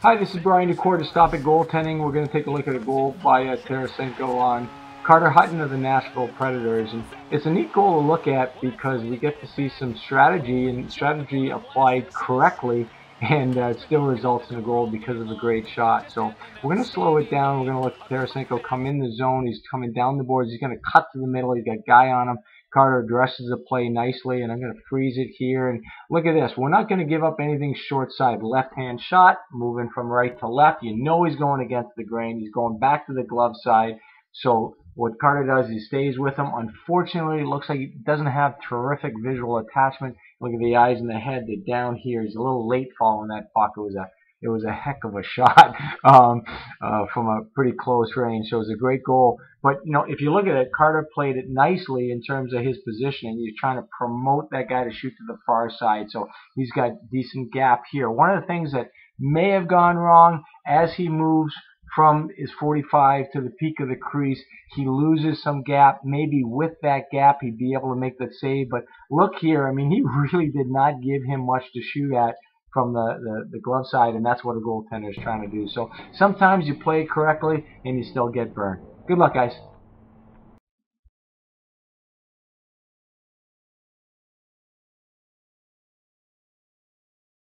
Hi, this is Brian Ducour to Stop at Goaltending. We're going to take a look at a goal by Tarasenko on Carter Hutton of the Nashville Predators. And it's a neat goal to look at because we get to see some strategy, and strategy applied correctly, and it still results in a goal because of a great shot. So we're going to slow it down. We're going to look at Tarasenko come in the zone. He's coming down the boards. He's going to cut to the middle. He's got a guy on him. Carter addresses the play nicely, and I'm going to freeze it here. And look at this. We're not going to give up anything short side. Left-hand shot, moving from right to left. You know he's going against the grain. He's going back to the glove side. So what Carter does, he stays with him. Unfortunately, it looks like he doesn't have terrific visual attachment. Look at the eyes and the head. They're down here. He's a little late following that puck. It was a heck of a shot from a pretty close range. So it was a great goal. But, you know, if you look at it, Carter played it nicely in terms of his positioning. He's trying to promote that guy to shoot to the far side. So he's got decent gap here. One of the things that may have gone wrong as he moves from his 45 to the peak of the crease, he loses some gap. Maybe with that gap, he'd be able to make the save. But look here, I mean, he really did not give him much to shoot at from the glove side, and that's what a goaltender is trying to do. So sometimes you play correctly and you still get burned. Good luck, guys.